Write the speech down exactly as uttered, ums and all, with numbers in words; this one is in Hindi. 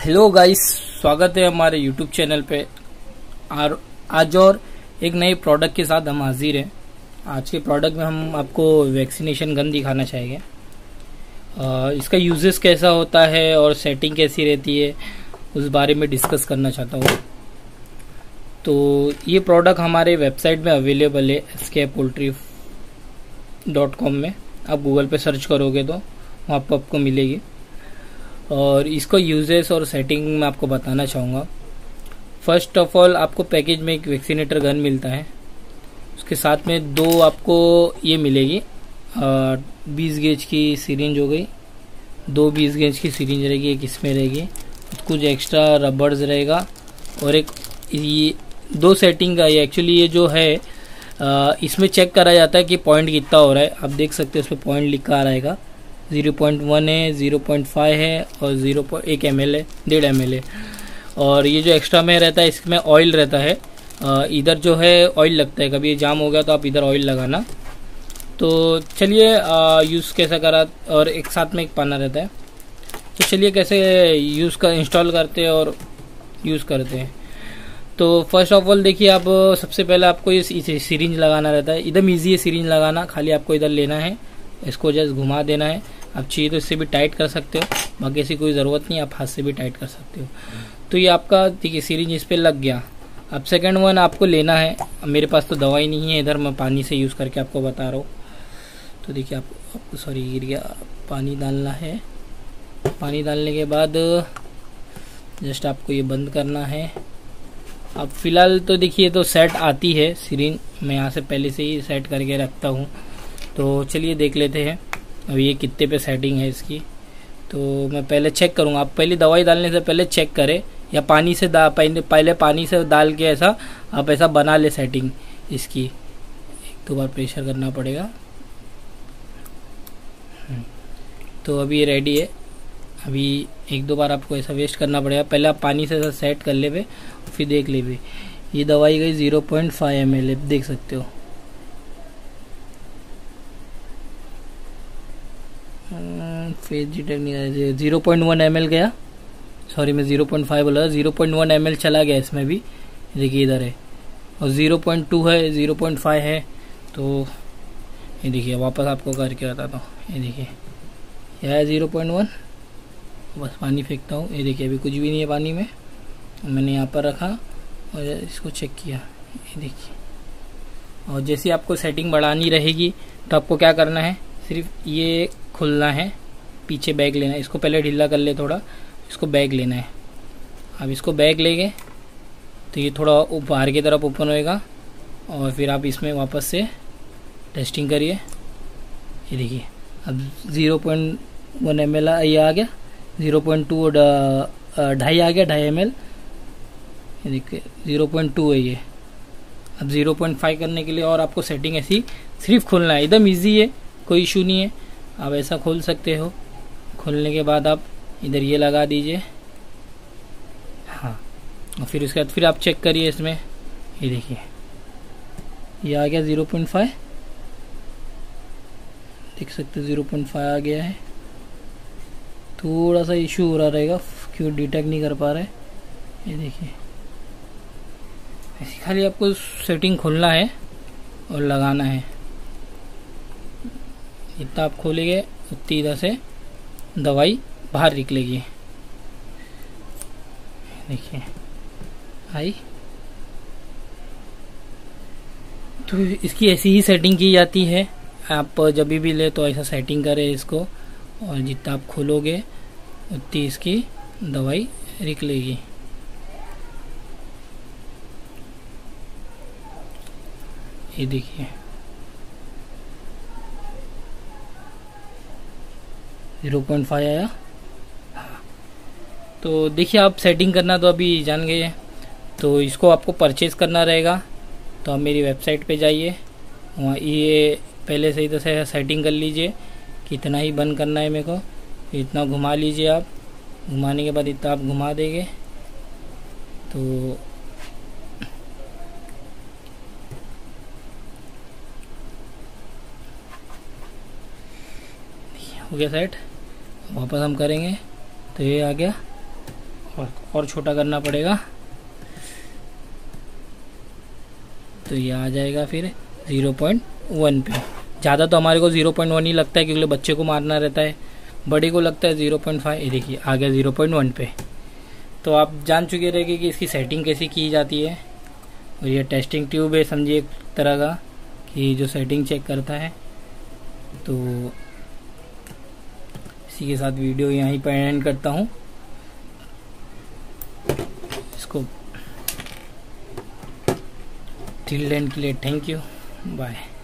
हेलो गाइस, स्वागत है हमारे यूट्यूब चैनल पे। और आज और एक नए प्रोडक्ट के साथ हम हाजिर हैं। आज के प्रोडक्ट में हम आपको वैक्सीनेशन गन दिखाना चाहेंगे। आ, इसका यूजेस कैसा होता है और सेटिंग कैसी रहती है उस बारे में डिस्कस करना चाहता हूँ। तो ये प्रोडक्ट हमारे वेबसाइट में अवेलेबल है एस के पोल्ट्री डॉट कॉम में। आप गूगल पे सर्च करोगे तो वहाँ पर आपको मिलेगी। और इसको यूजेस और सेटिंग में आपको बताना चाहूँगा। फर्स्ट ऑफ ऑल, आपको पैकेज में एक वैक्सीनेटर गन मिलता है। उसके साथ में दो आपको ये मिलेगी, बीस गेज की सिरिंज हो गई, दो बीस गेज की सिरिंज रहेगी, एक इसमें रहेगी, कुछ एक्स्ट्रा रबर्स रहेगा और एक ये दो सेटिंग का। ये एक्चुअली ये जो है आ, इसमें चेक करा जाता है कि पॉइंट कितना हो रहा है। आप देख सकते हो उस पर पॉइंट लिखा रहेगा, ज़ीरो पॉइंट वन है, ज़ीरो पॉइंट फाइव है और ज़ीरो पॉइंट एक एम एल है, डेढ़ एम एल है। और ये जो एक्स्ट्रा में रहता है इसमें ऑयल रहता है। इधर जो है ऑयल लगता है, कभी ये जाम हो गया तो आप इधर ऑयल लगाना। तो चलिए यूज़ कैसा करा, और एक साथ में एक पाना रहता है। तो चलिए कैसे यूज़ का इंस्टॉल करते हैं और यूज़ करते हैं। तो फर्स्ट ऑफ ऑल देखिए, आप सबसे पहले आपको ये सिरिंज लगाना रहता है। एकदम ईजी है सिरिंज लगाना, खाली आपको इधर लेना है, इसको जस्ट घुमा देना है। आप चाहिए तो इससे भी टाइट कर सकते हो, बाकी ऐसी कोई ज़रूरत नहीं, आप हाथ से भी टाइट कर सकते हो। तो ये आपका देखिए सिरिंज इस पर लग गया। अब सेकंड वन आपको लेना है। अब मेरे पास तो दवाई नहीं है, इधर मैं पानी से यूज़ करके आपको बता रहा हूँ। तो देखिए आपको आप, सॉरी गिर गया, पानी डालना है। पानी डालने के बाद जस्ट आपको ये बंद करना है। अब फिलहाल तो देखिए तो सेट आती है सिरिंज, मैं यहाँ से पहले से ही सेट करके रखता हूँ। तो चलिए देख लेते हैं अब ये कितने पे सेटिंग है इसकी। तो मैं पहले चेक करूँगा। आप पहले दवाई डालने से पहले चेक करें, या पानी से दा पहले पहले पानी से डाल के ऐसा आप ऐसा बना ले सेटिंग इसकी। एक दो बार प्रेशर करना पड़ेगा। तो अभी ये रेडी है। अभी एक दो बार आपको ऐसा वेस्ट करना पड़ेगा। पहले आप पानी से ऐसा सेट कर ले, फिर देख ले भी। ये दवाई गई zero point five M L, देख सकते हो। फेज डिटेक्ट नहीं, zero point one M L गया। सॉरी मैं ज़ीरो पॉइंट फाइव बोला, zero point one M L चला गया इसमें भी। देखिए इधर है, और ज़ीरो पॉइंट टू है, ज़ीरो पॉइंट फाइव है। तो ये देखिए वापस आपको करके बताता हूँ। ये देखिए यह है ज़ीरो पॉइंट वन। बस पानी फेंकता हूँ। ये देखिए अभी कुछ भी नहीं है पानी में। मैंने यहाँ पर रखा और इसको चेक किया, ये देखिए। और जैसे आपको सेटिंग बढ़ानी रहेगी तो आपको क्या करना है, सिर्फ ये खुलना है, पीछे बैग लेना है। इसको पहले ढीला कर ले थोड़ा, इसको बैग लेना है। अब इसको बैग लेंगे तो ये थोड़ा बाहर की तरफ ओपन होएगा, और फिर आप इसमें वापस से टेस्टिंग करिए। ये देखिए अब zero point one M L ये आ गया, ज़ीरो पॉइंट टू ढाई आ गया, ढाई एम एल। ये देखिए ज़ीरो पॉइंट टू है ये। अब ज़ीरो पॉइंट फाइव करने के लिए और आपको सेटिंग ऐसी सिर्फ खोलना है। एकदम इजी है, कोई इशू नहीं है। आप ऐसा खोल सकते हो। खोलने के बाद आप इधर ये लगा दीजिए, हाँ। और फिर उसके बाद फिर आप चेक करिए इसमें। ये देखिए ये आ गया ज़ीरो पॉइंट फाइव, देख सकते हो ज़ीरो पॉइंट फाइव आ गया है। थोड़ा सा इशू हो रहा रहेगा, क्यों डिटेक्ट नहीं कर पा रहा है। ये देखिए ऐसी खाली आपको सेटिंग खोलना है और लगाना है। जितना आप खोलेंगे उतनी इधर से दवाई बाहर निकलेगी। देखिए आई। तो इसकी ऐसी ही सेटिंग की जाती है। आप जब भी ले तो ऐसा सेटिंग करें इसको, और जितना आप खोलोगे उतनी इसकी दवाई निकलेगी। ये देखिए ज़ीरो पॉइंट फाइव आया। तो देखिए आप सेटिंग करना तो अभी जान गए। तो इसको आपको परचेज करना रहेगा, तो आप मेरी वेबसाइट पे जाइए, वहाँ ये पहले से ही तो सेटिंग कर लीजिए कितना ही बंद करना है मेरे को। इतना घुमा लीजिए आप, घुमाने के बाद इतना आप घुमा देंगे तो हो गया सेट। वापस हम करेंगे तो ये आ गया, और, और छोटा करना पड़ेगा, तो ये आ जाएगा फिर ज़ीरो पॉइंट वन पे। ज़्यादा तो हमारे को ज़ीरो पॉइंट वन ही लगता है, क्योंकि बच्चे को मारना रहता है, बड़ी को लगता है ज़ीरो पॉइंट फाइव। ये देखिए आ गया ज़ीरो पॉइंट वन पे। तो आप जान चुके रहेंगे कि इसकी सेटिंग कैसी की जाती है। और ये टेस्टिंग ट्यूब है, समझिए एक तरह का, कि जो सेटिंग चेक करता है। तो इसी के साथ वीडियो यहीं पर एंड करता हूँ। इसको टिल देन के लिए थैंक यू, बाय।